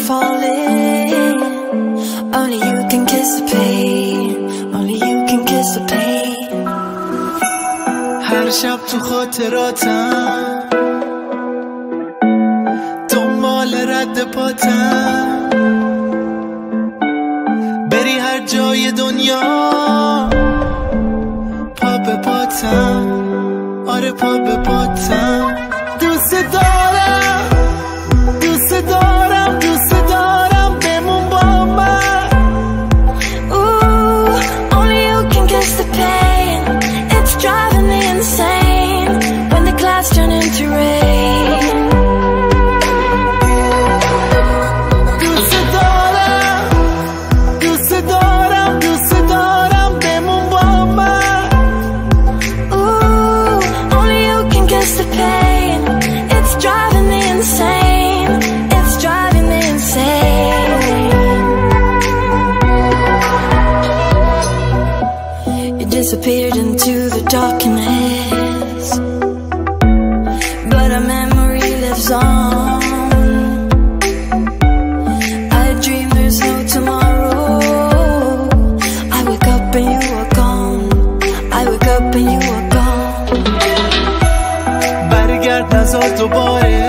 falling. Only you can kiss the pain. Only you can kiss the pain. هر شب تو خاطراتم دنبال رد پاتم، بری هر جای دنیا پا به پاتم، آره پا به پاتم. دوست دارم دوست دارم دوست دارم بمون با من. Ooh, only you can kiss the pain. It's driving me insane when the clouds turn into rain. دوست دارم دوست دارم دوست دارم بمون با من. Ooh, only you can kiss the pain. It's driving me insane. It's driving me insane. You disappeared into the darkness, but a memory lives on. I dream there's no tomorrow. I wake up and you are gone. I wake up and you are gone. برگرد نزار دوباره